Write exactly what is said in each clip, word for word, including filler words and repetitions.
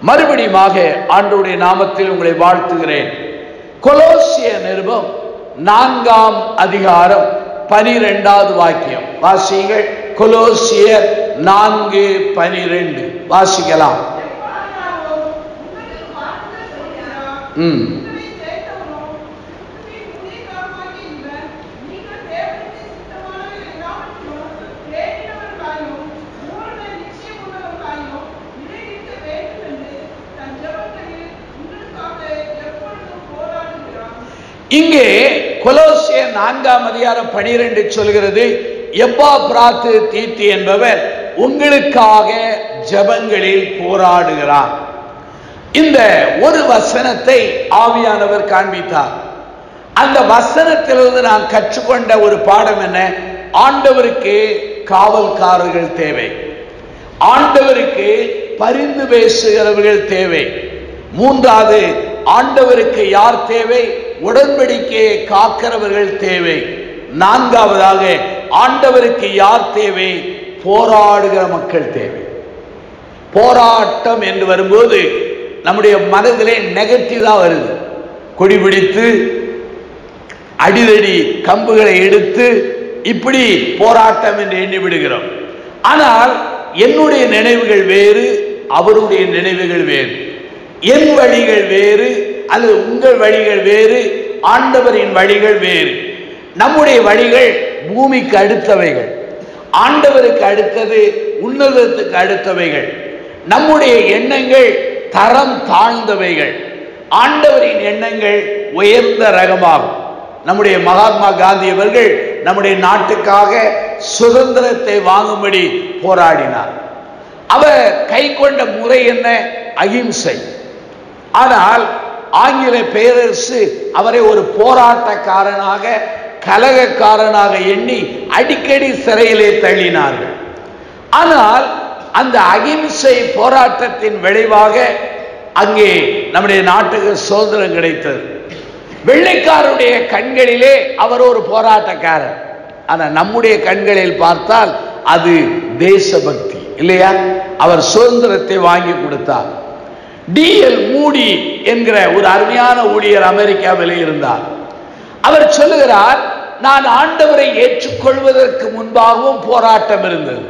மறுபடியுமாக ஆண்டவருடைய நாமத்தில் உங்களை வாழ்த்துகிறேன். கொலோசிய நிருபம் நான்காம் அதிகாரம் பனிரெண்டாவது வாக்கியம் வாசிங்கள். கொலோசியர் நான்கு பனிரெண்டு வாசிக்கலாம். ம் இங்கே கொலோசியர் நான்காம் அதிகாரம் பனிரெண்டு சொல்கிறது, எப்பாப்ராத்து தீத்து என்பவர் உங்களுக்காக ஜெபங்களில் போராடுகிறார். இந்த ஒரு வசனத்தை ஆவியானவர் காண்பித்தார். அந்த வசனத்திலிருந்து நான் கற்றுக்கொண்ட ஒரு பாடம் என்ன? ஆண்டவருக்கு காவல்காரர்கள் தேவை, ஆண்டவருக்கு பரிந்து பேசுகிறவர்கள் தேவை. மூன்றாவது, ஆண்டவருக்கு யார் தேவை? உடன்படிக்கையை காக்கிறவர்கள் தேவை. நான்காவதாக, ஆண்டவருக்கு யார் தேவை? போராடுகிற மக்கள் தேவை. போராட்டம் என்று வரும்போது நம்முடைய மனதிலே நெகட்டிவ் தான் வருது. கொடி பிடித்து அடிதடி கம்புகளை எடுத்து இப்படி போராட்டம் என்று எண்ணி விடுகிறோம். ஆனால் என்னுடைய நினைவுகள் வேறு, அவருடைய நினைவுகள் வேறு. என் வழிகள் வேறு அல்லது உங்கள் வழிகள் வேறு, ஆண்டவரின் வழிகள் வேறு. நம்முடைய வழிகள் பூமிக்கு அடுத்தவைகள், ஆண்டவருக்கு அடுத்தது, உன்னதத்துக்கு அடுத்தவைகள். நம்முடைய எண்ணங்கள் தரம் தாழ்ந்தவைகள், ஆண்டவரின் எண்ணங்கள் உயர்ந்த ரகமாகும். நம்முடைய மகாத்மா காந்தி அவர்கள் நம்முடைய நாட்டுக்காக சுதந்திரத்தை வாங்கும்படி போராடினார். அவர் கை கொண்ட முறை என்ன? அகிம்சை. ஆனால் ஆங்கில பேரரசு அவரை ஒரு போராட்டக்காரனாக, கலகக்காரனாக எண்ணி அடிக்கடி சிறையிலே தள்ளினார்கள். ஆனால் அந்த அகிம்சை போராட்டத்தின் விளைவாக அங்கே நம்முடைய நாட்டுக்கு சுதந்திரம் கிடைத்தது. வெள்ளைக்காரருடைய கண்களிலே அவர் ஒரு போராட்டக்காரர், ஆனால் நம்முடைய கண்களில் பார்த்தால் அது தேசபக்தி இல்லையா? அவர் சுதந்திரத்தை வாங்கி கொடுத்தார். டி எல் மூடி என்கிற ஒரு அருமையான ஊழியர் அமெரிக்காவில் இருந்தார். அவர் சொல்லுகிறார், நான் ஆண்டவரை ஏற்றுக்கொள்வதற்கு முன்பாகவும் போராட்டம் இருந்தது,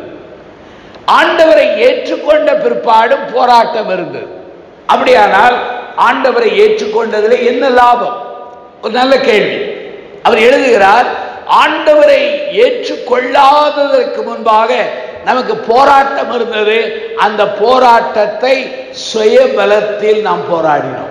ஆண்டவரை ஏற்றுக்கொண்ட பிற்பாடும் போராட்டம் இருந்தது. அப்படியானால் ஆண்டவரை ஏற்றுக்கொண்டதில் என்ன லாபம்? ஒரு நல்ல கேள்வி. அவர் எழுதுகிறார், ஆண்டவரை ஏற்றுக்கொள்ளாததற்கு முன்பாக நமக்கு போராட்டம் இருந்தது. அந்த போராட்டத்தை சுயபலத்தில் நாம் போராடினோம்.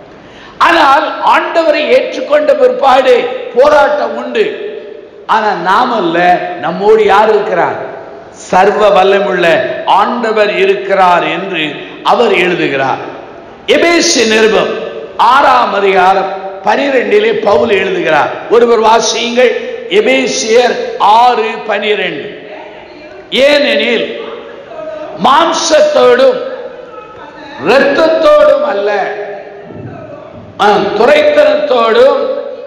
ஆனால் ஆண்டவரை ஏற்றுக்கொண்ட பிற்பாடு போராட்டம் உண்டு. ஆனால் நாம் அல்ல, நம்மோடு யார் இருக்கிறார்? சர்வ வல்லமுள்ள ஆண்டவர் இருக்கிறார் என்று அவர் எழுதுகிறார். எபேசு நிருபம் ஆறாம் அதிகாரம் பனிரெண்டிலே பவுல் எழுதுகிறார். ஒருவர் வாசியுங்கள். எபேசியர் ஆறு பனிரெண்டு. ஏனெனில் மாம்சத்தோடும் இரத்தத்தோடும் அல்ல, துரைத்தனத்தோடும்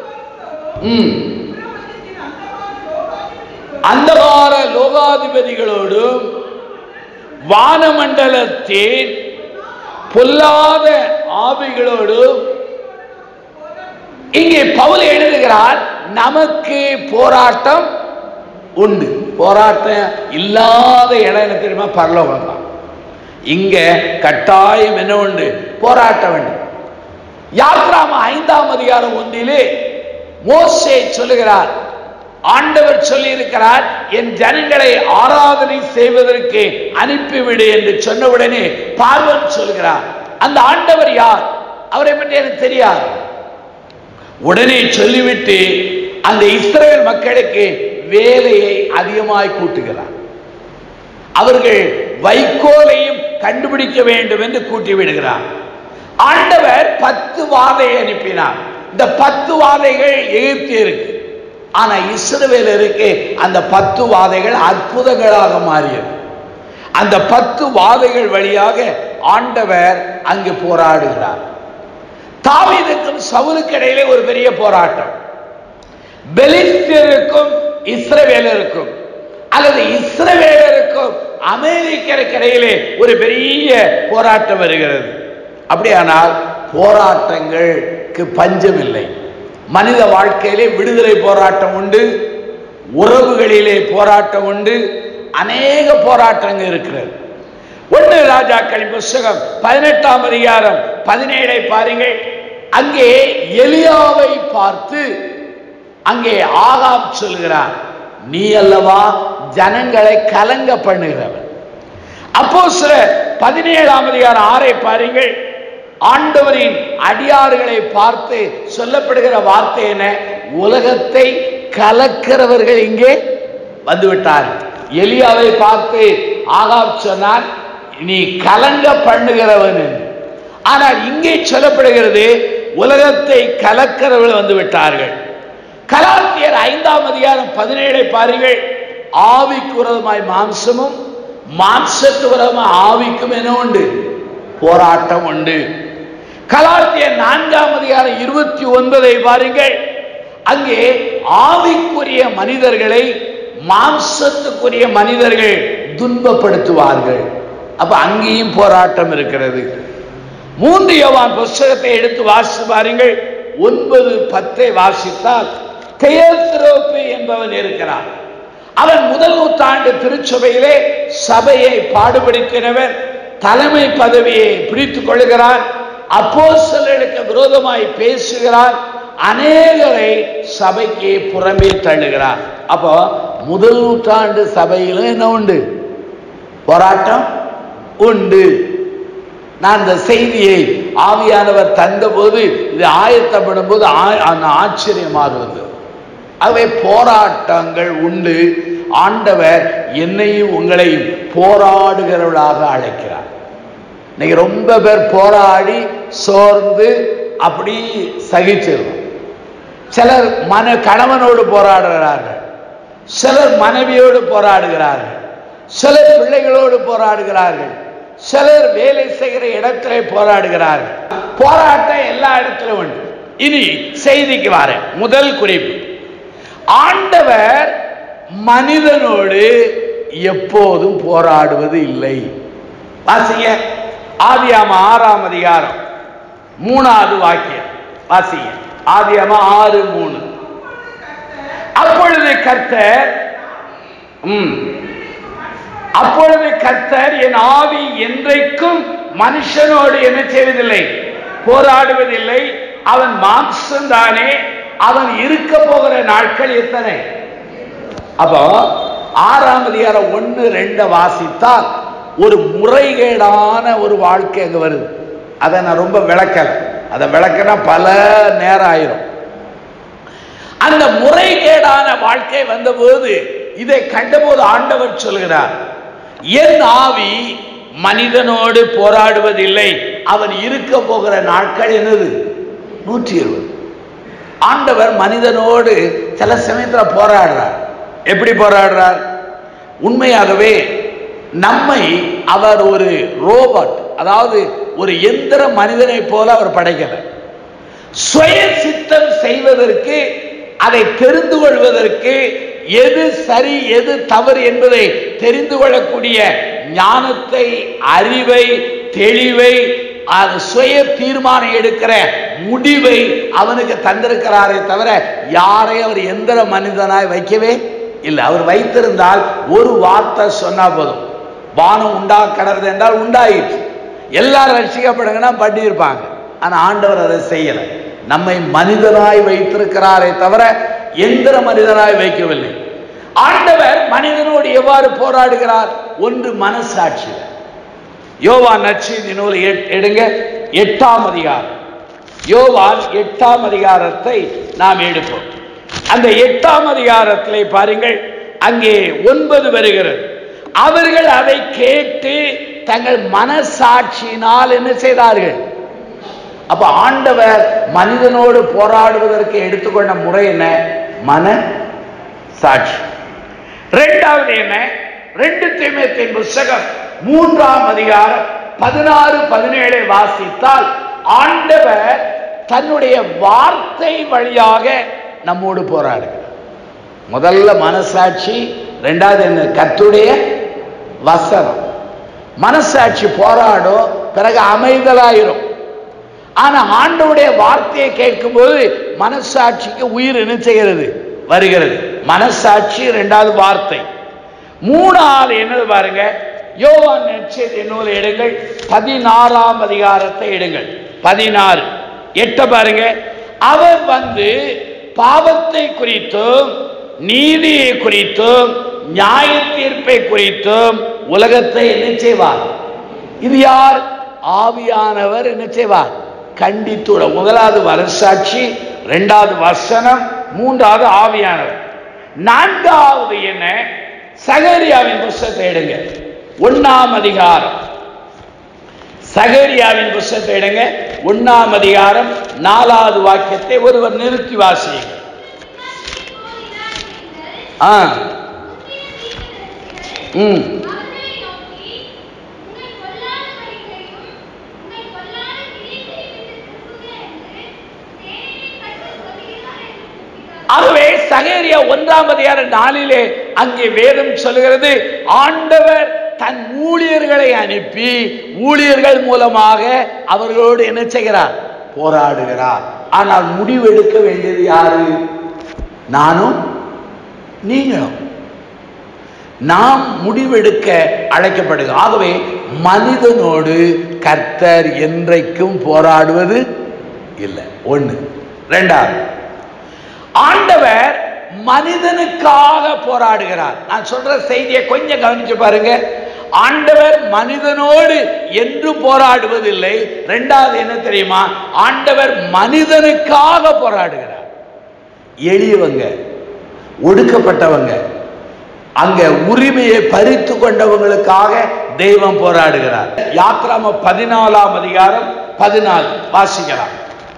அந்தகார லோகாதிபதிகளோடும் வானமண்டலத்தின் பொல்லாத ஆவிகளோடும். இங்கே பவுல் எழுதுகிறார், நமக்கு போராட்டம் உண்டு. போராட்டம் இல்லாத இடம் என்ன தெரியுமா? பரலோகம் தான். இங்க கட்டாயம் என்ன உண்டு? போராட்டம் உண்டு. யாத்ராம ஐந்தாம் அதிகாரம் ஒன்றிலே மோசே சொல்லுகிறார், ஆண்டவர் சொல்லி இருக்கிறார், என் ஜனங்களை ஆராதனை செய்வதற்கு அனுப்பிவிடு என்று சொன்னவுடனே பார்வன் சொல்கிறார், அந்த ஆண்டவர் யார்? அவரை பற்றி எனக்கு தெரியாது. உடனே சொல்லிவிட்டு அந்த இஸ்ரவேல் மக்களுக்கு வேலையை அதிகமாய் கூட்டுகிறார். அவர்கள் வைக்கோலையும் கண்டுபிடிக்க வேண்டும் என்று கூட்டி விடுகிறார். ஆண்டவர் பத்து வாதையை அனுப்பினார். இந்த பத்து வாதைகள் எகிப்தியருக்கு, ஆனா இஸ்ரவேலருக்கு அந்த பத்து வாதைகள் அற்புதங்களாக மாறியது. அந்த பத்து வாதைகள் வழியாக ஆண்டவர் அங்கு போராடுகிறார். தாவீதுக்கும் சவுலுக்கு இடையிலே ஒரு பெரிய போராட்டம். பெலிஸ்தியருக்கும் இஸ்ரவேலருக்கும் அல்லது இஸ்ரவேலருக்கும் அமெரிக்கருக்கு இடையிலே ஒரு பெரிய போராட்டம் வருகிறது. அப்படியானால் போராட்டங்களுக்கு பஞ்சம் இல்லை. மனித வாழ்க்கையிலே விடுதலை போராட்டம் உண்டு, உறவுகளிலே போராட்டம் உண்டு, அநேக போராட்டங்கள் இருக்கிறது. ஒன்று ராஜாக்களின் புஸ்தகம் பதினெட்டாம் அதிகாரம் பதினேழை பாருங்கள். அங்கே எலியாவை பார்த்து அங்கே ஆகாப் சொல்கிறார், நீ அல்லவா ஜனங்களை கலங்க பண்ணுகிறவன். அப்போஸ்தலர் பதினேழாம் அதிகாரம் ஆறை பாருங்கள். ஆண்டவரின் அடியார்களை பார்த்து சொல்லப்படுகிற வார்த்தை என்ன? உலகத்தை கலக்கிறவர்கள் இங்கே வந்துவிட்டார்கள். எலியாவை பார்த்து ஆகாப் சொன்னார், நீ கலங்க பண்ணுகிறவன். ஆனால் இங்கே சொல்லப்படுகிறது உலகத்தை கலக்கிறவர்கள் வந்து விட்டார்கள். கலாத்தியர் ஐந்தாம் அதிகாரம் பதினேழை பாருங்கள். ஆவிக்கு விரோதமாய் மாம்சமும் மாம்சத்து விரோதமாய் ஆவிக்கும் என்ன உண்டு? போராட்டம் உண்டு. கலாத்தியர் நான்காம் அதிகாரம் இருபத்தி ஒன்பதை பாருங்கள். அங்கே ஆவிக்குரிய மனிதர்களை மாம்சத்துக்குரிய மனிதர்கள் துன்பப்படுத்துவார்கள். அப்ப அங்கேயும் போராட்டம் இருக்கிறது. மூன்று யோவான் புஸ்தகத்தை எடுத்து வாசித்து பாருங்கள். ஒன்பது பத்தை வாசித்தால் தெயல்திரோப்பு என்பவன் இருக்கிறான். அவன் முதல் நூற்றாண்டு திருச்சபையிலே சபையை பாடுபடுத்தினவன். தலைமை பதவியை பிடித்துக் கொள்கிறான். அப்போஸ்தலர்களுக்கு விரோதமாய் பேசுகிறான். அநேகரை சபைக்கு புறம்பே தள்ளுகிறான். அப்போ முதல் நூற்றாண்டு சபையிலும் என்ன உண்டு? போராட்டம் உண்டு. நான் இந்த செய்தியை ஆவியானவர் தந்த போது இது ஆயத்தப்படும் போது ஆச்சரியமாகுது. அவை போராட்டங்கள் உண்டு. ஆண்டவர் என்னையும் உங்களையும் போராடுகிறவர்களாக அழைக்கிறார். இன்னைக்கு ரொம்ப பேர் போராடி சோர்ந்து அப்படி சகிச்சிருக்கும். சிலர் மன கணவனோடு போராடுகிறார்கள், சிலர் மனைவியோடு போராடுகிறார்கள், சிலர் பிள்ளைகளோடு போராடுகிறார்கள், சிலர் வேலை செய்கிற இடத்திலே போராடுகிறார்கள். போராட்டம் எல்லா இடத்திலும் உண்டு. இனி செய்திக்கு வர முதல் குறிப்பு, ஆண்டவர் மனிதனோடு எப்போதும் போராடுவது இல்லை. வாசிங்க ஆதியாம ஆறாம் அதிகாரம் மூணாவது வாக்கியம் வாசிங்க. ஆதியாம ஆறு மூணு. அப்பொழுது கர்த்தர் ம் அப்பொழுது கர்த்தர் என் ஆவி என்றைக்கும் மனுஷனோடு என்ன செய்வதில்லை? போராடுவதில்லை. அவன் மாம்சம் தானே, அவன் இருக்க போகிற நாட்கள் எத்தனை? அப்போ ஆறாம் அதிகாரம் ஒன்னு ரெண்ட வாசித்தால் ஒரு முறைகேடான ஒரு வாழ்க்கை அங்க வருது. அதை நான் ரொம்ப விளக்கல. அதை விளக்கினா பல நேரம் ஆயிரும். அந்த முறைகேடான வாழ்க்கை வந்தபோது இதை கண்டபோது ஆண்டவர் சொல்கிறார், என் ஆவி மனிதனோடு போராடுவதில்லை, அவன் இருக்க போகிற நாட்கள் என்னது? நூற்றி இருபது. ஆண்டவர் மனிதனோடு சில சமயத்தில் போராடுறார். எப்படி போராடுறார்? உண்மையாகவே நம்மை அவர் ஒரு ரோபோட், அதாவது ஒரு எந்திர மனிதனை போல அவர் படைக்கல. சுய சித்தம் செய்வதற்கு, அதை தெரிந்து கொள்வதற்கு, எது சரி எது தவறு என்பதை தெரிந்து கொள்ளக்கூடிய ஞானத்தை, அறிவை, தெளிவை, அது சுய தீர்மானம் எடுக்கிற முடிவை அவனுக்கு தந்திருக்கிறாரே தவிர யாரையும் அவர் எந்திர மனிதனாய் வைக்கவே இல்லை. அவர் வைத்திருந்தால் ஒரு வார்த்தை சொன்னா போதும், வானம் உண்டா கடறது என்றால் உண்டாயிற்று, எல்லாரும் ரட்சிக்கப்படுங்கன்னா பண்ணியிருப்பாங்க. ஆனா ஆண்டவர் அதை செய்யல. நம்மை மனிதனாய் வைத்திருக்கிறாரே தவிர எந்திர மனிதனாய் வைக்கவில்லை. ஆண்டவர் மனிதனோடு எவ்வாறு போராடுகிறார்? ஒன்று மனசாட்சி. யோவான் நற்செய்தி நூலை எடுங்க, எட்டாம் அதிகாரம். யோவான் எட்டாம் அதிகாரத்தை நாம் எடுப்போம். அந்த எட்டாம் அதிகாரத்திலே பாருங்கள், அங்கே ஒன்பது வருகிறது. அவர்கள் அதை கேட்டு தங்கள் மனசாட்சியினால் என்ன செய்தார்கள்? அப்ப ஆண்டவர் மனிதனோடு போராடுவதற்கு எடுத்துக்கொண்ட முறை என்ன? மன சாட்சி. இரண்டாவது என்ன? ரெண்டு தீமோத்தேயுவின் புத்தகம் மூன்றாம் அதிகாரம் பதினாறு பதினேழை வாசித்தால் ஆண்டவர் தன்னுடைய வார்த்தை வழியாக நம்மோடு போராடுகிறார். முதல்ல மனசாட்சி, இரண்டாவது என்ன? கர்த்தருடைய வசனம். மனசாட்சி போராடும், பிறகு அமைதலாயிரும். ஆனா ஆண்டவருடைய வார்த்தையை கேட்கும்போது மனசாட்சிக்கு உயிர் என்ன செய்கிறது? வருகிறது. மனசாட்சி இரண்டாவது வார்த்தை. மூணாவது என்னது பாருங்க, யோவான் நற்செய்தி நூலை எடுங்கள், பதினாறாம் அதிகாரத்தை எடுங்கள். பதினாறு எட்ட பாருங்க. அவர் வந்து பாவத்தை குறித்தும் நீதியை குறித்தும் நியாய தீர்ப்பை குறித்தும் உலகத்தை என்ன செய்வார்? இது யார்? ஆவியானவர் என்ன செய்வார்? கண்டித்துள்ள. முதலாவது மனசாட்சி, இரண்டாவது வசனம், மூன்றாவது ஆவியானவர். நான்காவது என்ன? சகரியாவின் புத்தகத்தை எடுங்க, ஒன்னாம் அதிகாரம். சகரியாவின் புத்தகத்தை எடுங்க, ஒன்னாம் அதிகாரம், நாலாவது வாக்கியத்தை ஒருவர் நிறுத்தி வாசியுங்க. ஆ ம் ஆகவே சகரியா ஒன்றாம் அதிகாரம் நாளிலே அங்கே வேதம் சொல்கிறது, ஆண்டவர் தன் ஊழியர்களை அனுப்பி ஊழியர்கள் மூலமாக அவர்களோடு என்ன செய்கிறார்? போராடுகிறார். ஆனால் முடிவெடுக்க வேண்டியது யாரு? நானும் நீங்களும். நாம் முடிவெடுக்க அழைக்கப்படுகிறோம். ஆகவே மனிதனோடு கர்த்தர் என்றைக்கும் போராடுவது இல்லை. ஒண்ணு. இரண்டாவது, ஆண்டவர் மனிதனுக்காக போராடுகிறார். நான் சொல்ற செய்தியை கொஞ்சம் கவனிச்சு பாருங்க. ஆண்டவர் மனிதனோடு என்று போராடுவதில்லை. இரண்டாவது என்ன தெரியுமா? ஆண்டவர் மனிதனுக்காக போராடுகிறார். எளியவங்க, ஒடுக்கப்பட்டவங்க, அங்க உரிமையை பறித்து கொண்டவங்களுக்காக தெய்வம் போராடுகிறார். யாத்ராம பதினாலாம் அதிகாரம் பதினாலு வாசிக்கலாம்.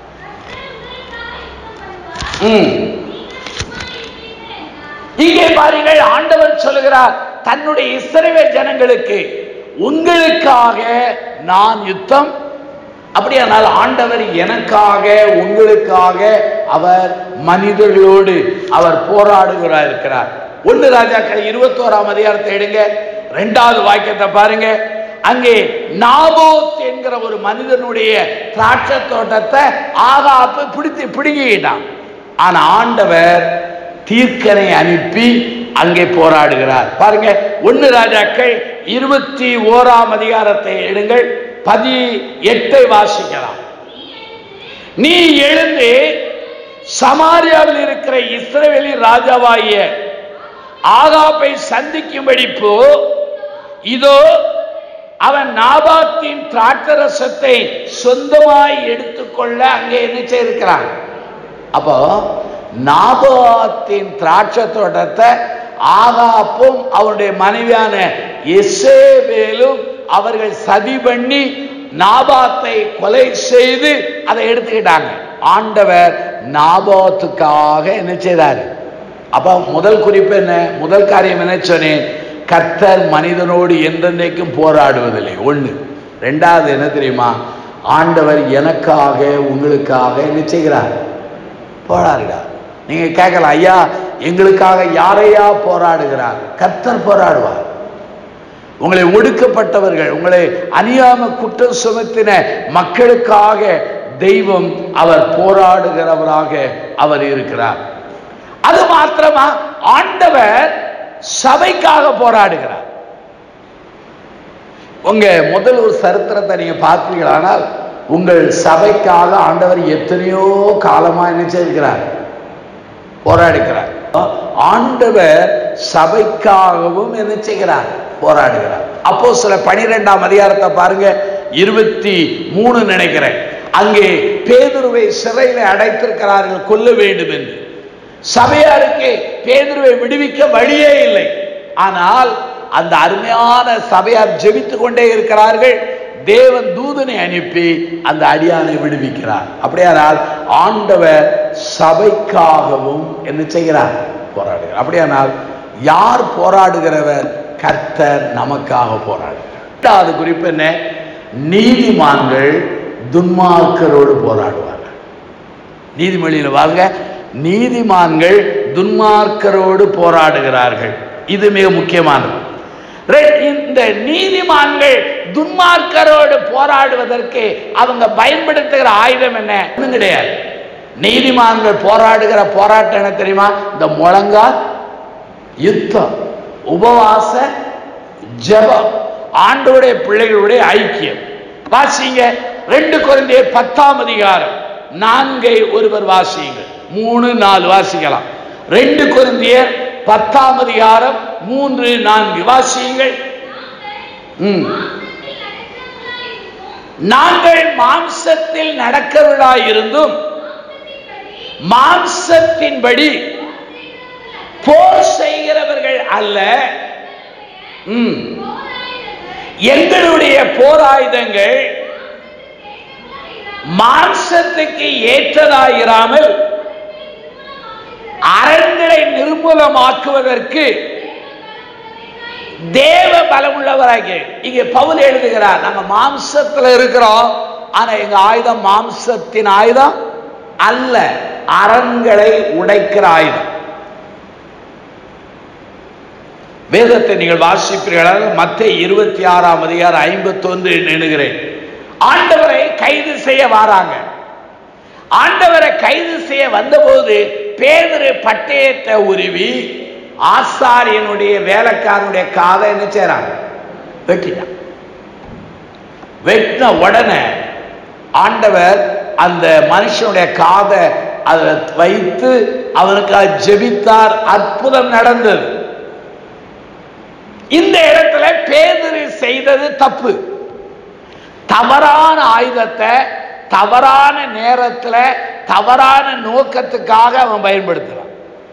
இங்கே பாருங்கள், ஆண்டவர் சொல்லுகிறார் தன்னுடைய இஸ்ரவேல் ஜனங்களுக்கு, உங்களுக்காக நான் யுத்தம். அப்படியானால் ஆண்டவர் எனக்காக உங்களுக்காக அவர் மனிதர்களோடு அவர் போராடுகிறார் இருக்கிறார். ஒன்று ராஜாக்கள் இருபத்தி ஓராம் அதிகாரத்தை எடுங்க, இரண்டாவது வாக்கியத்தை பாருங்க. அங்கே நாபோத் என்கிற ஒரு மனிதனுடைய திராட்சை தோட்டத்தை ஆகாப்பு பிடித்து பிடுங்கிட்டான். ஆனா ஆண்டவர் தீர்க்கனை அனுப்பி அங்கே போராடுகிறார். பாருங்க, ஒன்னு ராஜாக்கள் இருபத்தி ஓராம் அதிகாரத்தை எடுங்கள், பதி எட்டை வாசிக்கலாம். நீ எழுந்து சமாரியாவில் இருக்கிற இஸ்ரவேலின் ராஜாவாகிய ஆகாபை சந்திக்கும்படி போ. இதோ அவன் நாபாத்தின் திராட்சரசத்தை சொந்தமாய் எடுத்துக்கொள்ள அங்கே என்ன செய்திருக்கிறான். அப்போ நாபாத்தின் திராட்சை தோட்டத்தை ஆகாப்பும் அவருடைய மனைவியான எசேபேலும் அவர்கள் சதி பண்ணி நாபாத்தை கொலை செய்து அதை எடுத்துக்கிட்டாங்க. ஆண்டவர் நாபாத்துக்காக என்ன செய்தார்? அப்ப முதல் குறிப்பு என்ன? முதல் காரியம் என்ன சொன்னேன்? கர்த்தர் மனிதனோடு என்றென்றைக்கும் போராடுவதில்லை. ஒண்ணு. ரெண்டாவது என்ன தெரியுமா? ஆண்டவர் எனக்காக உங்களுக்காக என்ன செய்கிறார்? போராடுகிறார். நீங்க கேட்கலாம், ஐயா எங்களுக்காக யாரையா போராடுகிறார்? கர்த்தர் போராடுவார். உங்களை ஒடுக்கப்பட்டவர்கள், உங்களை அநியாயம குற்றம் சுமத்தின மக்களுக்காக தெய்வம் அவர் போராடுகிறவராக அவர் இருக்கிறார். அது மாத்திரமா, ஆண்டவர் சபைக்காக போராடுகிறார். உங்க முதல் ஒரு சரித்திரத்தை நீங்க பார்த்தீங்களானால், உங்கள் சபைக்காக ஆண்டவர் எத்தனையோ காலமா என்ன செய்கிறார்? போராடுகிறார். ஆண்டவர் சபைக்காகவும் என்ன செய்கிறார்? போராடுகிறார். அப்போ சில பனிரெண்டாம் அதிகாரத்தை பாருங்க, இருபத்தி மூணு நினைக்கிறேன். அங்கே பேதுருவை சிறையில அடைத்திருக்கிறார்கள் கொல்ல வேண்டும் என்று. சபையாருக்கு பேதுருவை விடுவிக்க வழியே இல்லை. ஆனால் அந்த அருமையான சபையார் ஜெபித்துக் கொண்டே இருக்கிறார்கள். தேவன் தூதனை அனுப்பி அந்த அடியானை விடுவிக்கிறார். அப்படியானால் ஆண்டவர் சபைக்காகவும் என்ன செய்கிறார்? போராடுகிறார். அப்படியானால் யார் போராடுகிறவர்? கர்த்தர் நமக்காக போராடுகிறார். இரண்டாவது குறிப்பு என்ன? நீதிமான்கள் துன்மார்க்கரோடு போராடுவார்கள். நீதிமொழியில வாங்க, நீதிமான்கள் துன்மார்க்கரோடு போராடுகிறார்கள். இது மிக முக்கியமானது. இந்த நீதிமான்கள் துன்மார்க்கரோடு போராடுவதற்கு அவங்க பயன்படுத்துகிற ஆயுதம் என்ன? ஒண்ணும் கிடையாது. நீதிமான்கள் போராடுகிற போராட்டம் என்ன தெரியுமா? இந்த முழங்கால் யுத்தம், உபவாச ஜெபம், ஆண்டவருடைய பிள்ளைகளுடைய ஐக்கியம். வாசிங்க ரெண்டு கொரிந்தியர் பத்தாம் அதிகாரம் நான்கை ஒருவர் வாசியுங்கள். மூணு நாலு வாசிக்கலாம். ரெண்டு கொரிந்தியர் பத்தாம் அதிகாரம் மூன்று நான்கு வாசியுங்கள். நாங்கள் மாம்சத்தில் நடக்கிறவர்களாயிருந்தும் மாம்சத்தின்படி போர் செய்கிறவர்கள் அல்ல. எங்களுடைய போராயுதங்கள் மாம்சத்துக்கு ஏற்றதாயிராமல் அரண்களை நிர்மூலமாக்குவதற்கு தேவ பலம் உள்ளவராக. இங்க பவுல் எழுதுகிறார், நாங்க மாம்சத்துல இருக்கிறோம், ஆனா எங்க ஆயுதம் மாம்சத்தின் ஆயுதம் அல்ல, அரண்களை உடைக்கிற ஆயுதம். வேதத்தை நீங்கள் வாசிப்பீர்களாக மத்தேயு இருபத்தி ஆறாம் அதிகாரம் ஐம்பத்தி ஒன்று எண்ணுகிறேன். ஆண்டவரை கைது செய்ய வராங்க. ஆண்டவரை கைது செய்ய வந்தபோது பேதுரு பட்டயத்தை உருவி ஆசாரியனுடைய வேலைக்காரனுடைய காதை என்ன செய்றாங்க? வெட்டினான். வெட்டின உடனே ஆண்டவர் அந்த மனுஷனுடைய காதை அதை வைத்து அவனுக்காக ஜெபித்தார். அற்புதம் நடந்தது. இந்த இடத்துல பேதுரு செய்தது தப்பு. தவறான ஆயுதத்தை தவறான நேரத்தில் தவறான நோக்கத்துக்காக அவன் பயன்படுத்துறான்.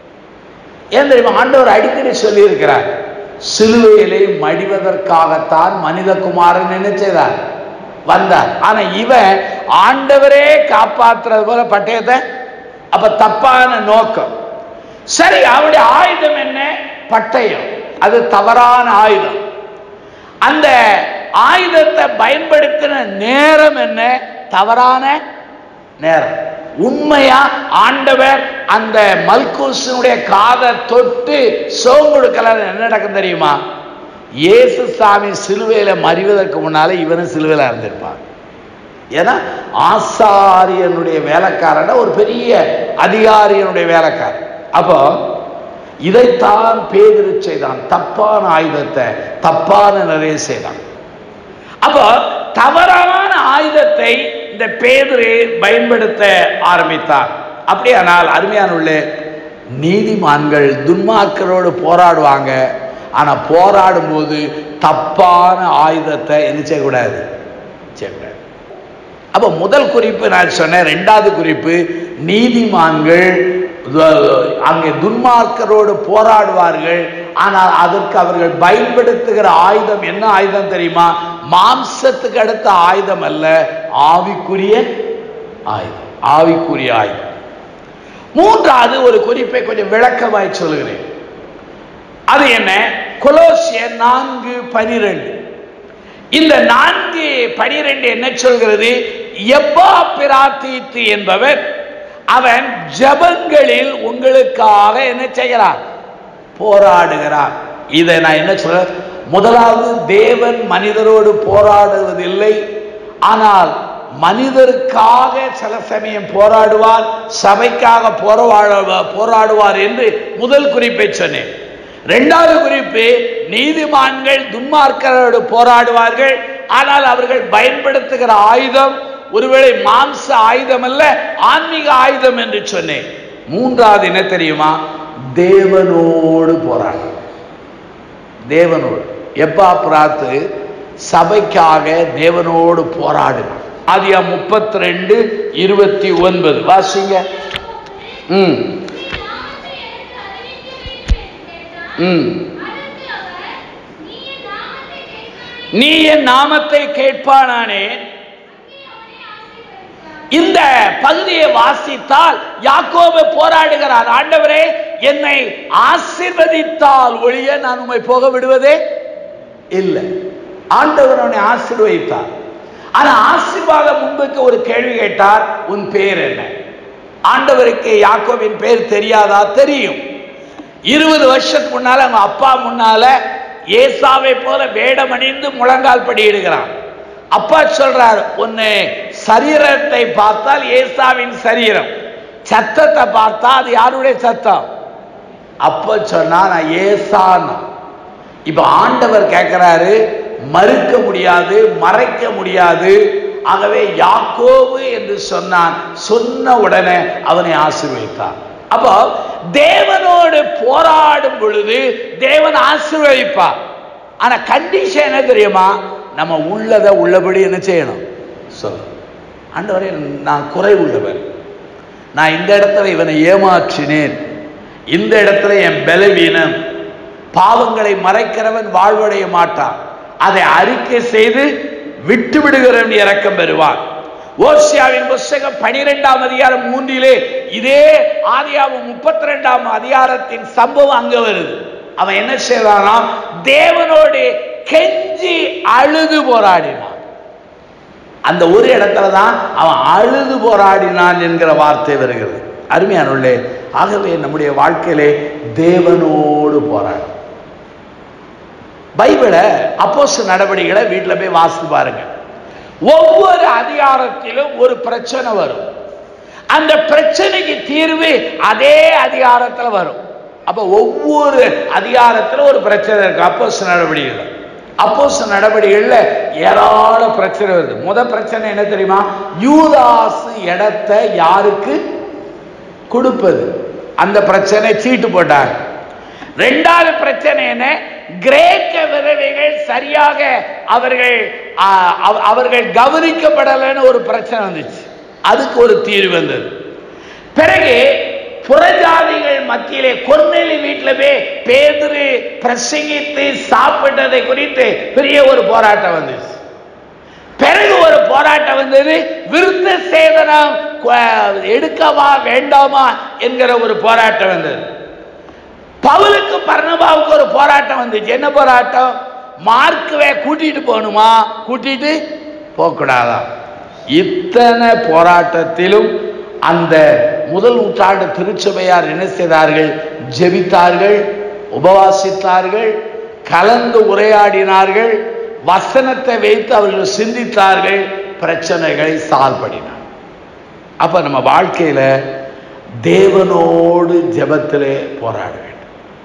ஏன் தெரியுமா? ஆண்டவர் அடிக்கடி சொல்லி இருக்கிறார், சிலுவையிலே மடிவதற்காகத்தான் மனிதகுமாரன் என்ன செய்தார்? வந்தார். ஆனா இவன் ஆண்டவரே காப்பாற்றுறது போல பட்டயத்தை, அப்ப தப்பான நோக்கம். சரி, அவருடைய ஆயுதம் என்ன? பட்டயம். அது தவறான ஆயுதம். அந்த ஆயுதத்தை பயன்படுத்தின நேரம் என்ன? தவறான நேரம். உண்மையா ஆண்டவர் அந்த மல்கூசுடைய காதை தொட்டு சோங்கொடுக்கல. என்ன நடக்கும் தெரியுமா? இயேசு சாமி சிலுவையில மறிவதற்கு முன்னால இவனும் சிலுவையில இருந்திருப்பான். ஏன்னா ஆசாரியனுடைய வேலைக்காரன் ஒரு பெரிய அதிகாரியனுடைய வேலைக்காரன். அப்போ இதைத்தான் பேதுரு செய்தான். தப்பான ஆயுதத்தை தப்பான நிறைய செய்தான். அப்போ தவறான ஆயுதத்தை இந்த பேதுரு பயன்படுத்த ஆரம்பித்தார். அப்படியானால் அருமையான உள்ள நீதிமான்கள் துன்மார்க்கரோடு போராடுவாங்க. ஆனா போராடும் போது தப்பான ஆயுதத்தை என்ன செய்யக்கூடாது? செய்யக்கூடாது. அப்ப முதல் குறிப்பு நான் சொன்னேன். இரண்டாவது குறிப்பு, நீதிமான்கள் அங்கே துன்மார்க்கரோடு போராடுவார்கள். ஆனால் அதற்கு அவர்கள் பயன்படுத்துகிற ஆயுதம் என்ன ஆயுதம் தெரியுமா? மாம்சத்துக்கு அடுத்த ஆயுதம் அல்ல, ஆவிக்குரிய ஆயுதம். ஆவிக்குரிய ஆயுதம். மூன்றாவது ஒரு குறிப்பை கொஞ்சம் விளக்கமாய் சொல்லுகிறேன். அது என்ன? கொலோசியர் நான்கு பனிரெண்டு. இந்த நான்கு பனிரெண்டு என்ன சொல்கிறது? எப்பா பிரார்த்தித்து என்பவர் அவன் ஜபங்களில் உங்களுக்காக என்ன செய்கிறார்? போராடுகிறார். இதை நான் என்ன சொல்ற? முதலாவது, தேவன் மனிதரோடு போராடுவதில்லை, ஆனால் மனிதருக்காக சில சமயம் போராடுவார், சபைக்காக போராடுவார் என்று முதல் குறிப்பை சொன்னேன். இரண்டாவது குறிப்பு, நீதிமான்கள் துன்மார்க்கரோடு போராடுவார்கள், ஆனால் அவர்கள் பயன்படுத்துகிற ஆயுதம் ஒருவேளை மாம்ச ஆயுதம் அல்ல, ஆன்மீக ஆயுதம் என்று சொன்னேன். மூன்றாவது என்ன தெரியுமா? தேவனோடு போராடு. தேவனோடு. எப்பா பிரார்த்து சபைக்காக தேவனோடு போராடு. ஆதியா முப்பத்தி ரெண்டு இருபத்தி ஒன்பது வாசிங்க. ம் ம் நீ என் நாமத்தை கேட்பானே. இந்த பகுதியை வாசித்தால் யாக்கோபு போராடுகிறார். ஆண்டவரே, என்னை ஆசீர்வதித்தால் ஒழிய நான் உம்மை போக விடுவதே இல்லை. ஆண்டவர் அவனை ஆசீர்வதித்தார். ஆனா ஆசீர்வாதம் முன்புக்கு ஒரு கேள்வி கேட்டார், உன் பேர் என்ன? ஆண்டவருக்கு யாக்கோபின் பேர் தெரியாதா? தெரியும். இருபது வருஷத்துக்கு முன்னால அவங்க அப்பா முன்னால ஏசாவை போல வேடம் அணிந்து முழங்கால் படியிடுகிறான். அப்பா சொல்றார், உன்னை சரீரத்தை பார்த்தால் ஏசாவின் சரீரம், சத்தத்தை பார்த்தா அது யாருடைய சத்தம்? அப்ப சொன்னா நான் ஏசான். இப்ப ஆண்டவர் கேட்கிறாரு, மறுக்க முடியாது, மறைக்க முடியாது. ஆகவே யாக்கோபு என்று சொன்னான். சொன்ன உடனே அவனை ஆசீர்வதித்தார். அப்போ தேவனோடு போராடும் பொழுது தேவன் ஆசீர்வதிப்பார். ஆனா கண்டிஷன் என்ன தெரியுமா? நம்ம உள்ளதை உள்ளபடி என்ன செய்யணும்? சொல்ல, ஆண்டவரே நான் குறை உள்ளவர், நான் இந்த இடத்துல இவனை ஏமாற்றினேன், இந்த இடத்துல என் பலவீனம். பாவங்களை மறைக்கிறவன் வாழ்வடைய மாட்டான், அதை அறிக்கை செய்து விட்டு விடுகிறவன் இரக்கம் பெறுவான். ஓசியாவின் புத்தகம் பனிரெண்டாம் அதிகாரம் மூன்றிலே இதே ஆதியாகமம் முப்பத்தி ரெண்டாம் அதிகாரத்தின் சம்பவம் அங்க வருது. அவன் என்ன செய்வானா? தேவனோடு கெஞ்சி அழுது போராடினான். அந்த ஒரு இடத்துல தான் அவன் அழுது போராடினான் என்கிற வார்த்தை வருகிறது. அருமையானவர்களே, ஆகவே நம்முடைய வாழ்க்கையிலே தேவனோடு போராடும். பைபிளை அப்போஸ்தலர் நடவடிக்கைகளை வீட்டில் போய் வாசித்து பாருங்க. ஒவ்வொரு அதிகாரத்திலும் ஒரு பிரச்சனை வரும். அந்த பிரச்சனைக்கு தீர்வு அதே அதிகாரத்தில் வரும். அப்ப ஒவ்வொரு அதிகாரத்தில் ஒரு பிரச்சனை இருக்கு. அப்போஸ்தலர் நடவடிக்கைகள் அப்போஸ்தலர் நடவடிக்கைகள்ல ஏராள பிரச்சனை வருது. முதல் பிரச்சனை என்ன தெரியுமா? யூதாஸ் இடத்தை யாருக்கு கொடுப்பது, அந்த பிரச்சனை சீட்டு போட்டாங்க. ரெண்டாவது பிரச்சனை என்ன? கிரேக்க விதவைகள் சரியாக அவர்கள் அவர்கள் கவனிக்கப்படலைன்னு ஒரு பிரச்சனை வந்துச்சு. அதுக்கு ஒரு தீர்வு வந்தது. பிறகு புறஜாதிகள் மத்தியிலே கொர்நேலி வீட்டில் போய் பேதுரு பிரசங்கித்து சாப்பிட்டதை குறித்து பெரிய ஒரு போராட்டம் வந்துச்சு. பிறகு ஒரு போராட்டம் வந்தது, விருத்த சேதனம் எடுக்கவா வேண்டாமா என்கிற ஒரு போராட்டம் வந்தது. பவுலுக்கு பர்னபாவுக்கு ஒரு போராட்டம் வந்துச்சு. என்ன போராட்டம்? மார்க்கவே கூட்டிட்டு போகணுமா, கூட்டிட்டு போகக்கூடாதா? இத்தனை போராட்டத்திலும் அந்த முதல் நூற்றாண்டு திருச்சபையார் என்ன செய்தார்கள்? ஜெபித்தார்கள், உபவாசித்தார்கள், கலந்து உரையாடினார்கள், வசனத்தை வைத்து அவர்கள் சிந்தித்தார்கள், பிரச்சனைகளை சால்வ் பண்ணினார். அப்ப நம்ம வாழ்க்கையில தேவனோடு ஜெபத்திலே போராட வேண்டும்.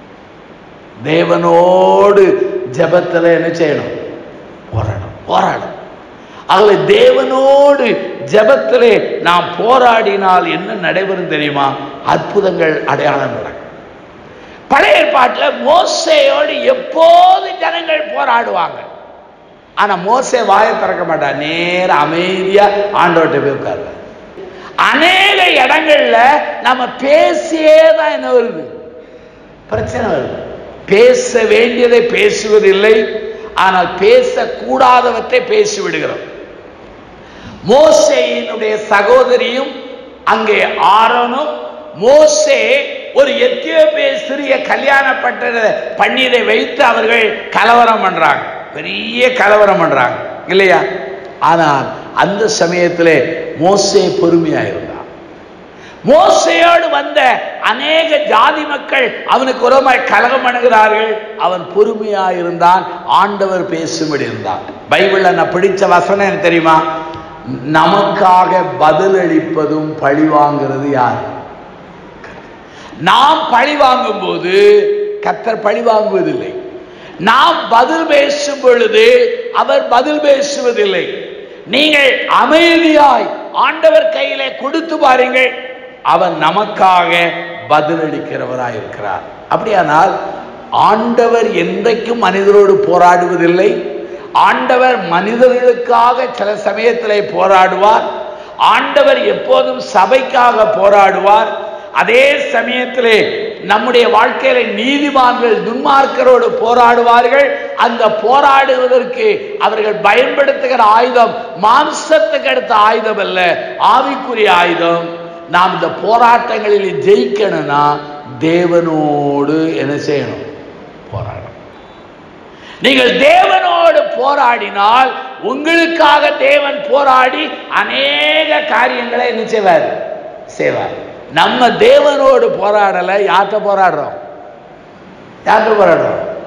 தேவனோடு ஜெபத்தில் என்ன செய்யணும்? போராடும் போராடும் ஆகவே தேவனோடு ஜெபத்திலே நாம் போராடினால் என்ன நடைபெறும் தெரியுமா? அற்புதங்கள், அடையாளம் நடக்கும். பழைய ஏற்பாட்டில் மோசேயோடு எப்போது ஜனங்கள் போராடுவாங்க. ஆனா மோசே வாயை திறக்க மாட்டார், நேர அமைதியா ஆண்டவர்கிட்ட போய் உட்காருவார். அநேக இடங்கள்ல நம்ம பேசியே தான் என்ன வருது? பிரச்சனை வருது. பேச வேண்டியதை பேசுவதில்லை, ஆனால் பேசக்கூடாதவற்றை பேசிவிடுகிறோம். மோசேயினுடைய சகோதரியும் அங்கே ஆரோனும், மோசே ஒரு எத்தியோப்பிய சிறிய கல்யாணப்பட்ட பன்னீரை வைத்து அவர்கள் கலவரம் பண்றாங்க, பெரிய கலவரம் பண்றாங்க இல்லையா? ஆனால் அந்த சமயத்திலே மோசே பொறுமையாயிருந்தார். மோசையோடு வந்த அநேக ஜாதி மக்கள் அவனுக்கு ஒருமாய் கலகம் அணுகிறார்கள். அவன் பொறுமையாயிருந்தான், ஆண்டவர் பேசும்படி இருந்தான். பைபிள்ல நான் பிடிச்ச வசனம் என்ன தெரியுமா? நமக்காக பதிலளிப்பதும் பழி வாங்குறது யார்? நாம் பழி வாங்கும் போது கர்த்தர் பழி வாங்குவதில்லை. நாம் பதில் பேசும் பொழுது அவர் பதில் பேசுவதில்லை. நீங்கள் அமைதியாய் ஆண்டவர் கையிலே கொடுத்து பாருங்கள், அவர் நமக்காக பதிலளிக்கிறவராய் இருக்கிறார். அப்படியானால் ஆண்டவர் என்றைக்கும் மனிதரோடு போராடுவதில்லை. ஆண்டவர் மனிதர்களுக்காக சில சமயத்திலே போராடுவார். ஆண்டவர் எப்போதும் சபைக்காக போராடுவார். அதே சமயத்திலே நம்முடைய வாழ்க்கையில நீதிமான்கள் துன்மார்க்கரோடு போராடுவார்கள். அந்த போராடுவதற்கு அவர்கள் பயன்படுத்துகிற ஆயுதம் மாம்சத்துக்கு அடுத்த ஆயுதம் அல்ல, ஆவிக்குரிய ஆயுதம். நாம் இந்த போராட்டங்களில் ஜெயிக்கணும்னா தேவனோடு என்ன செய்யணும்? போராடணும். நீங்கள் தேவனோடு போராடினால் உங்களுக்காக தேவன் போராடி அநேக காரியங்களை என்ன செய்வார்? செய்வார். நம்ம தேவனோடு போராடல, யார்கிட்ட போராடுறோம்? யார்கிட்ட போராடுறோம்?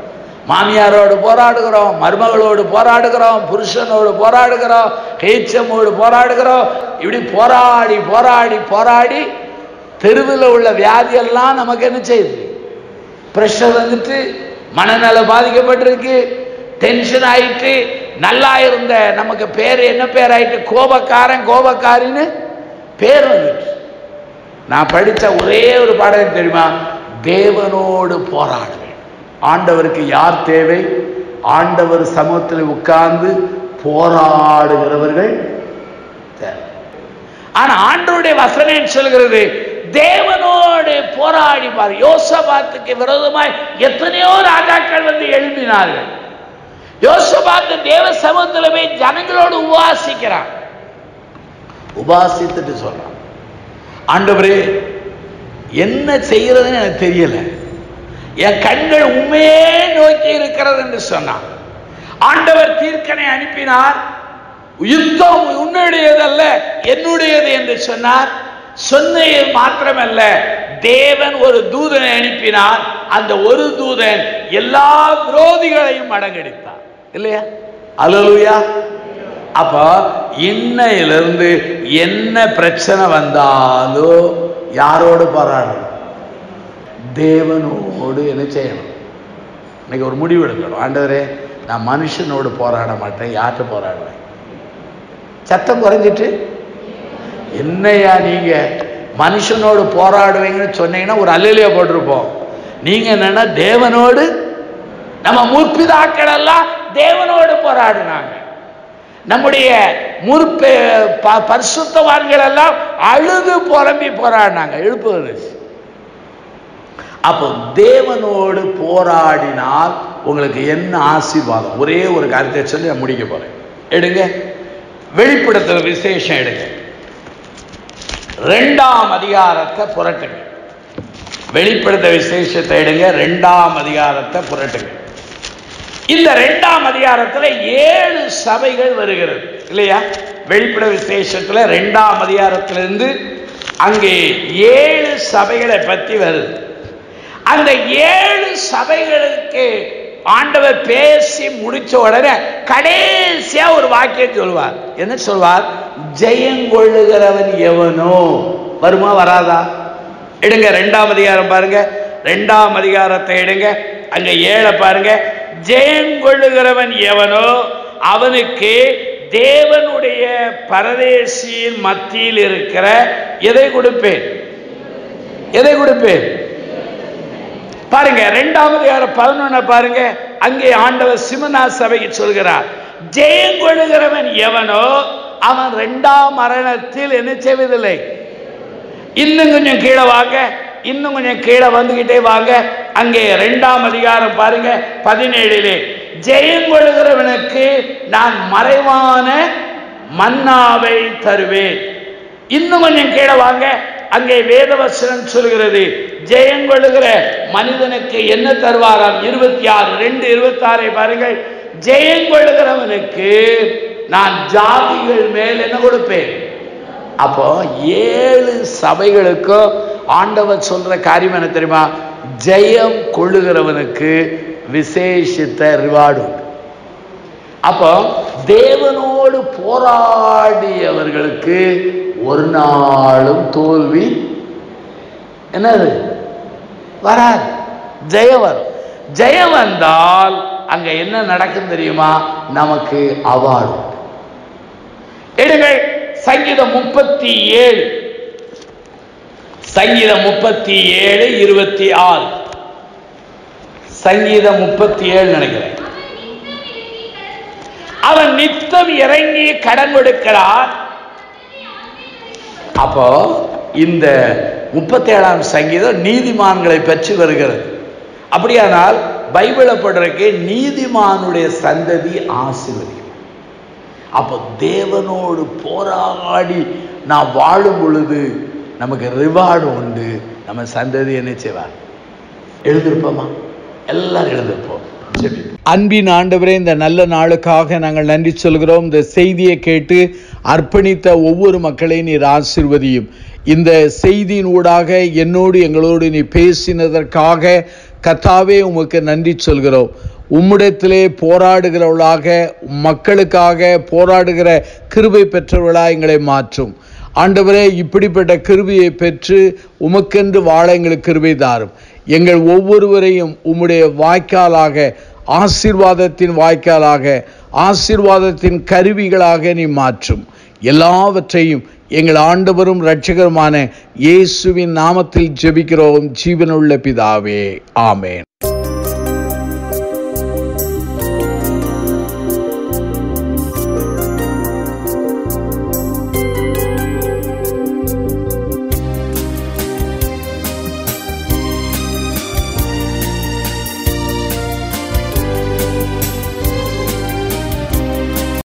மாமியாரோடு போராடுகிறோம், மருமகளோடு போராடுகிறோம், புருஷனோடு போராடுகிறோம், ஹெச்எம்மோடு போராடுகிறோம். இப்படி போராடி போராடி போராடி தெருவில் உள்ள வியாதியெல்லாம் நமக்கு என்ன செய்யுது? பிரஷர் வந்துட்டு, மனநல பாதிக்கப்பட்டிருக்கு, டென்ஷன் ஆயிட்டு, நல்லா இருந்த நமக்கு பேர் என்ன பேர் ஆயிட்டு? கோபக்காரன் கோபக்காரின்னு பேர் வந்துட்டு. நான் படித்த ஒரே ஒரு பாடம் தெரியுமா? தேவனோடு போராடுவேன். ஆண்டவருக்கு யார் தேவை? ஆண்டவர் சமூகத்தில் உட்கார்ந்து போராடுகிறவர்கள் தேவை. ஆனா ஆண்டவருடைய வசனம் சொல்கிறது தேவனோடு போராடி பார். யோசபாத்துக்கு விரோதமாய் எத்தனையோ ராஜாக்கள் வந்து எழுப்பினார்கள். யோசபாத்து தேவ சமூகத்தில் போய் ஜனங்களோடு உபாசிக்கிறான். உபாசித்துட்டு சொல்றான், ஆண்டவரே என்ன செய்யறதுன்னு எனக்கு தெரியல, என் கண்கள் உண்மையே நோக்கி இருக்கிறது என்று சொன்னான். ஆண்டவர் தீர்க்கனை அனுப்பினார். யுத்தம் உன்னுடையதல்ல என்னுடையது என்று சொன்னார். சொன்னது மாத்திரமல்ல, தேவன் ஒரு தூதனை அனுப்பினார். அந்த ஒரு தூதன் எல்லா விரோதிகளையும் அடங்கடித்தார். இல்லையா? அல்லேலூயா. அப்ப இன்னையிலிருந்து என்ன பிரச்சனை வந்தாலும் யாரோடு போராடணும்? தேவனோடு என்ன செய்யணும்? இன்னைக்கு ஒரு முடிவு எடுக்கணும். ஆண்டவரே, நான் மனுஷனோடு போராட மாட்டேன், யார்கிட்ட போராடுவேன்? சத்தம் குறைஞ்சிட்டு என்னையா நீங்க மனுஷனோடு போராடுவீங்கன்னு சொன்னீங்கன்னா ஒரு அல்லேலூயா போட்டிருப்போம். நீங்க என்னன்னா தேவனோடு, நம்ம முற்பிதாக்கள் எல்லாம் தேவனோடு போராடினாங்க. நம்முடைய முற்ப பரிசுத்தவான்கள் எல்லாம் அழுது புலம்பி போராடினாங்க. எழுப்புவது. அப்போ தேவனோடு போராடினால் உங்களுக்கு என்ன ஆசீர்வாதம்? ஒரே ஒரு காரியத்தை சொல்லி நான் முடிக்க போறேன். எடுங்க, வெளிப்படுத்தல் விசேஷம் எடுங்க, ரெண்டாம் அதிகாரத்தை புரட்டுங்க. வெளிப்படுத்த விசேஷத்தை எடுங்க, ரெண்டாம் அதிகாரத்தை புரட்டுங்க. இந்த ரெண்டாம் அதிகாரத்தில் ஏழு சபைகள் வருகிறது இல்லையா? வெளிப்பட விசேஷத்துல ரெண்டாம் அதிகாரத்திலிருந்து அங்கே ஏழு சபைகளை பற்றி வருது. அந்த ஏழு சபைகளுக்கு ஆண்டவர் பேசி முடிச்ச உடனே கடைசியா ஒரு வாக்கியம் சொல்வார். என்ன சொல்வார்? ஜெயங்கொள்ளுகிறவன் எவனோ. வருமா வராதா? எடுங்க, ரெண்டாம் அதிகாரம் பாருங்க, ரெண்டாம் அதிகாரத்தை எடுங்க, அங்க ஏழை பாருங்க. ஜெயங்கொள்ளுகிறவன் எவனோ அவனுக்கு தேவனுடைய பரதேசியின் மத்தியில் இருக்கிற எதை கொடுப்பேன்? எதை கொடுப்பேன்? பாருங்க, இரண்டாம் அதிகாரம் பதினொன்னு பாருங்க. அங்கே ஆண்டவர் சிமனா சபைக்கு சொல்கிறார், ஜெயங்கொள்ளுகிறவன் எவனோ அவன் இரண்டாம் மரணத்தில் என்ன செய்வதில்லை. இன்னும் கொஞ்சம் கீழே வாங்க, இன்னும் கொஞ்சம் கீழே வந்துகிட்டே வாங்க. அங்கே இரண்டாம் அதிகாரம் பாருங்க பதினேழிலே, ஜெயங்கொள்ளுகிறவனுக்கு நான் மறைவான மன்னாவை தருவேன். இன்னும் கொஞ்சம் கீழே வாங்க, அங்கே வேதவசனம் சொல்கிறது ஜெயங்கொள்ளுகிற மனிதனுக்கு என்ன தருவாராம்? இருபத்தி ஆறு ரெண்டு இருபத்தி ஆறை பாருங்கள். ஜெயங்கொள்ளுகிறவனுக்கு நான் ஜாதிகள் மேல் என்ன கொடுப்பேன்? அப்போ ஏழு சபைகளுக்கும் ஆண்டவர் சொல்ற காரியம் என்ன தெரியுமா? ஜெயம் கொள்ளுகிறவனுக்கு விசேஷித்த ரிவார்டு உண்டு. அப்போ தேவனோடு போராடியவர்களுக்கு ஒரு நாளும் தோல்வி என்னது வராது, ஜெயம் வரும். ஜெயம் வந்தால் அங்க என்ன நடக்கும் தெரியுமா? நமக்கு அவார்டு. எடுங்கள் சங்கீதம் முப்பத்தி ஏழு, சங்கீதம் முப்பத்தி ஏழு இருபத்தி ஆறு, சங்கீதம் முப்பத்தி ஏழு நினைக்கிறேன். அவன் நித்தம் இறங்கி கடன் கொடுக்கிறான். அப்போ இந்த முப்பத்தி ஏழாம் சங்கீதம் நீதிமான்களை பற்றி வருகிறது. அப்படியானால் பைபிளை படுறதுக்கு நீதிமானுடைய சந்ததி ஆசீர்வதிக்கும். அப்போ தேவனோடு போராடி நான் வாழும் பொழுது நமக்கு ரிவார்டு உண்டு. நம்ம சந்ததி என்ன செய்வார்? எழுந்திருப்போமா? எல்லாரும் எழுந்திருப்போம். அன்பின் ஆண்டவரே, இந்த நல்ல நாளுக்காக நாங்கள் நன்றி சொல்கிறோம். இந்த செய்தியை கேட்டு அர்ப்பணித்த ஒவ்வொரு மக்களையும் நீர் ஆசீர்வதியும். இந்த செய்தியின் ஊடாக என்னோடு எங்களோடு நீ பேசினதற்காக கர்த்தாவே உமக்கு நன்றி சொல்கிறோம். உம்மிடத்திலே போராடுகிறவர்களாக, மக்களுக்காக போராடுகிற கிருபை பெற்றவர்களாக எங்களை மாற்றும். ஆண்டவரே, இப்படிப்பட்ட கிருபையை பெற்று உமக்கென்று வாழ எங்களுக்கு கிருபை தாரும். எங்கள் ஒவ்வொருவரையும் உம்முடைய வாய்க்காலாக, ஆசீர்வாதத்தின் வாய்க்காலாக, ஆசீர்வாதத்தின் கருவிகளாக நீ மாற்றும். எல்லாவற்றையும் எங்கள் ஆண்டவரும் இரட்சகருமான இயேசுவின் நாமத்தில் ஜெபிக்கிறோம் ஜீவனுள்ள பிதாவே, ஆமென்.